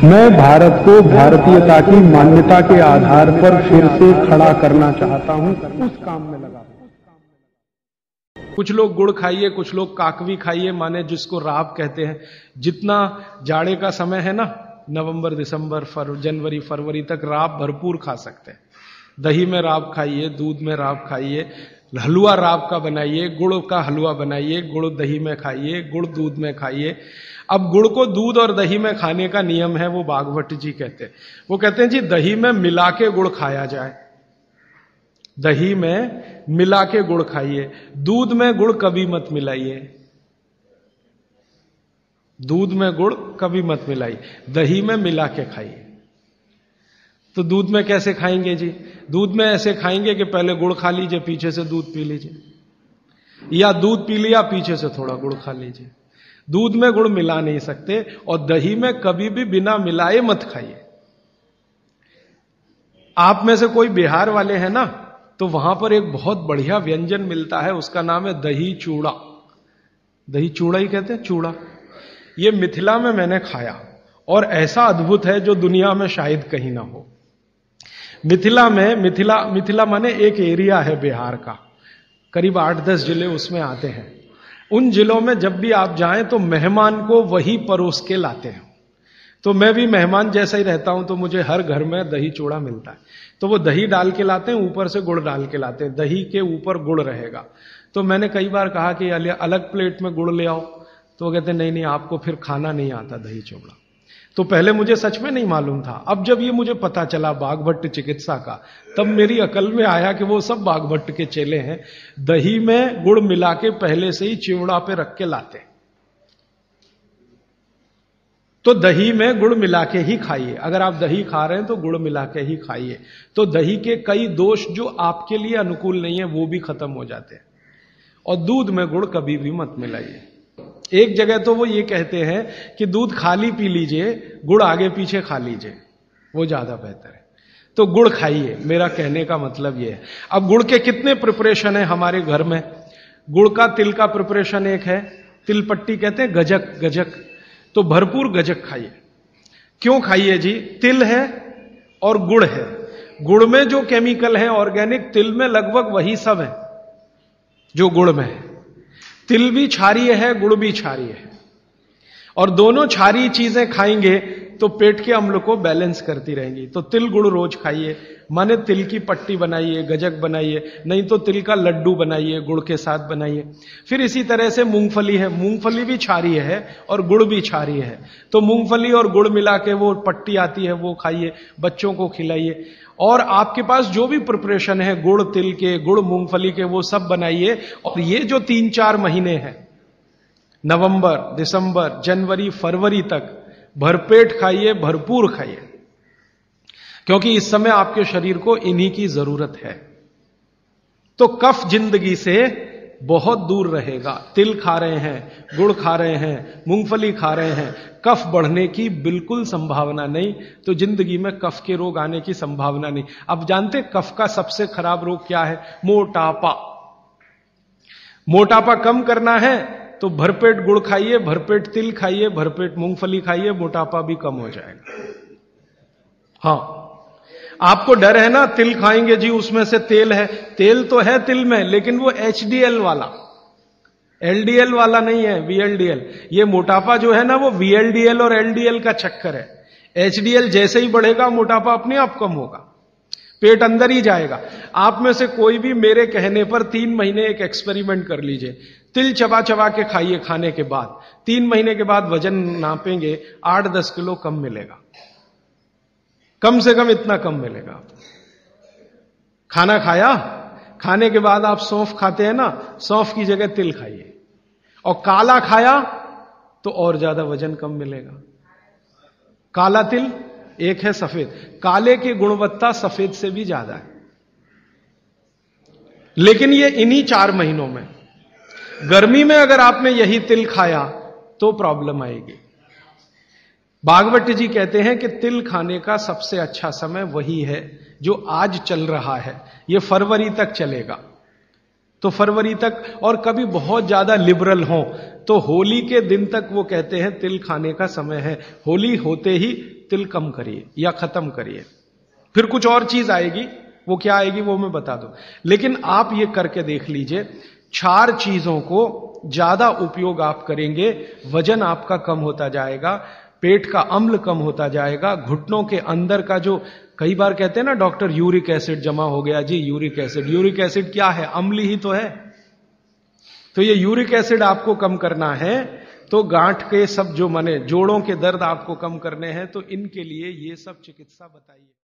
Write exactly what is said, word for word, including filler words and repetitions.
मैं भारत को भारतीयता की मान्यता के आधार पर फिर से खड़ा करना चाहता हूं, उस काम में लगा हूं। कुछ लोग गुड़ खाइए, कुछ लोग काकवी खाइए, माने जिसको राब कहते हैं। जितना जाड़े का समय है ना, नवंबर दिसंबर फर, जनवरी फरवरी तक राब भरपूर खा सकते हैं। दही में राब खाइए, दूध में राब खाइए, हलवा राब का बनाइए, गुड़ का हलवा बनाइए, गुड़ दही में खाइए, गुड़ दूध में खाइए। अब गुड़ को दूध और दही में खाने का नियम है, वो बागभट्ट जी कहते हैं। वो कहते हैं जी दही में मिला के गुड़ खाया जाए, दही में मिला के गुड़ खाइए, दूध में गुड़ कभी मत मिलाइए, दूध में गुड़ कभी मत मिलाइए, दही में मिला के खाइए। तो दूध में कैसे खाएंगे जी? दूध में ऐसे खाएंगे कि पहले गुड़ खा लीजिए, पीछे से दूध पी लीजिए, या दूध पी लिया पीछे से थोड़ा गुड़ खा लीजिए। दूध में गुड़ मिला नहीं सकते, और दही में कभी भी बिना मिलाए मत खाइए। आप में से कोई बिहार वाले हैं ना, तो वहां पर एक बहुत बढ़िया व्यंजन मिलता है, उसका नाम है दही चूड़ा। दही चूड़ा ही कहते हैं, चूड़ा। ये मिथिला में मैंने खाया, और ऐसा अद्भुत है जो दुनिया में शायद कहीं ना हो। मिथिला में, मिथिला मिथिला माने एक एरिया है बिहार का, करीब आठ दस जिले उसमें आते हैं। उन जिलों में जब भी आप जाएं तो मेहमान को वही परोस के लाते हैं। तो मैं भी मेहमान जैसा ही रहता हूं, तो मुझे हर घर में दही चूड़ा मिलता है। तो वो दही डाल के लाते हैं, ऊपर से गुड़ डाल के लाते हैं, दही के ऊपर गुड़ रहेगा। तो मैंने कई बार कहा कि अलग प्लेट में गुड़ ले आओ, तो वो कहते नहीं नहीं, आपको फिर खाना नहीं आता दही चूड़ा। तो पहले मुझे सच में नहीं मालूम था। अब जब ये मुझे पता चला बागभट्ट चिकित्सा का, तब मेरी अकल में आया कि वो सब बागभट्ट के चेले हैं। दही में गुड़ मिला के पहले से ही चिवड़ा पे रख के लाते। तो दही में गुड़ मिला के ही खाइए। अगर आप दही खा रहे हैं तो गुड़ मिला के ही खाइए। तो दही के कई दोष जो आपके लिए अनुकूल नहीं है वो भी खत्म हो जाते हैं। और दूध में गुड़ कभी भी मत मिलाइए। एक जगह तो वो ये कहते हैं कि दूध खाली पी लीजिए, गुड़ आगे पीछे खा लीजिए, वो ज्यादा बेहतर है। तो गुड़ खाइए, मेरा कहने का मतलब ये है। अब गुड़ के कितने प्रिपरेशन है हमारे घर में? गुड़ का तिल का प्रिपरेशन एक है, तिल पट्टी कहते हैं, गजक गजक। तो भरपूर गजक खाइए। क्यों खाइए जी? तिल है और गुड़ है। गुड़ में जो केमिकल है ऑर्गेनिक, तिल में लगभग वही सब है जो गुड़ में है। तिल भी क्षारीय है, गुड़ भी क्षारीय है, और दोनों क्षारीय चीजें खाएंगे तो पेट के अम्ल को बैलेंस करती रहेंगी। तो तिल गुड़ रोज खाइए, माने तिल की पट्टी बनाइए, गजक बनाइए, नहीं तो तिल का लड्डू बनाइए, गुड़ के साथ बनाइए। फिर इसी तरह से मूंगफली है, मूंगफली भी क्षारीय है और गुड़ भी क्षारीय है। तो मूंगफली और गुड़ मिला के वो पट्टी आती है, वो खाइए, बच्चों को खिलाइए। और आपके पास जो भी प्रिपरेशन है गुड़ तिल के, गुड़ मूंगफली के, वो सब बनाइए। और ये जो तीन चार महीने हैं, नवंबर दिसंबर जनवरी फरवरी तक, भरपेट खाइए, भरपूर खाइए, क्योंकि इस समय आपके शरीर को इन्हीं की जरूरत है। तो कफ जिंदगी से बहुत दूर रहेगा। तिल खा रहे हैं, गुड़ खा रहे हैं, मूंगफली खा रहे हैं, कफ बढ़ने की बिल्कुल संभावना नहीं। तो जिंदगी में कफ के रोग आने की संभावना नहीं। अब जानते कफ का सबसे खराब रोग क्या है? मोटापा। मोटापा कम करना है तो भरपेट गुड़ खाइए, भरपेट तिल खाइए, भरपेट मूंगफली खाइए, मोटापा भी कम हो जाएगा। हाँ, आपको डर है ना, तिल खाएंगे जी उसमें से तेल है। तेल तो है तिल में, लेकिन वो एच डी एल वाला, एल डी एल वाला नहीं है, वी एल डी एल। ये मोटापा जो है ना, वो वी एल डी एल और एल डी एल का चक्कर है। एच डी एल जैसे ही बढ़ेगा, मोटापा अपने आप कम होगा, पेट अंदर ही जाएगा। आप में से कोई भी मेरे कहने पर तीन महीने एक एक्सपेरिमेंट कर लीजिए। तिल चबा चबा के खाइए, खाने के बाद तीन महीने के बाद वजन नापेंगे, आठ दस किलो कम मिलेगा, कम से कम इतना कम मिलेगा। खाना खाया, खाने के बाद आप सौंफ खाते हैं ना, सौंफ की जगह तिल खाइए। और काला खाया तो और ज्यादा वजन कम मिलेगा। काला तिल एक है, सफेद। काले की गुणवत्ता सफेद से भी ज्यादा है। लेकिन ये इन्हीं चार महीनों में, गर्मी में अगर आपने यही तिल खाया तो प्रॉब्लम आएगी। बागभट्ट जी कहते हैं कि तिल खाने का सबसे अच्छा समय वही है जो आज चल रहा है, ये फरवरी तक चलेगा। तो फरवरी तक, और कभी बहुत ज्यादा लिबरल हों तो होली के दिन तक वो कहते हैं तिल खाने का समय है, होली होते ही तिल कम करिए या खत्म करिए। फिर कुछ और चीज आएगी, वो क्या आएगी वो मैं बता दूं, लेकिन आप ये करके देख लीजिए, चार चीजों को ज्यादा उपयोग आप करेंगे, वजन आपका कम होता जाएगा, पेट का अम्ल कम होता जाएगा, घुटनों के अंदर का जो कई बार कहते हैं ना डॉक्टर यूरिक एसिड जमा हो गया जी, यूरिक एसिड, यूरिक एसिड क्या है, अम्ल ही तो है। तो ये यूरिक एसिड आपको कम करना है, तो गांठ के सब जो माने जोड़ों के दर्द आपको कम करने हैं, तो इनके लिए ये सब चिकित्सा बताइए।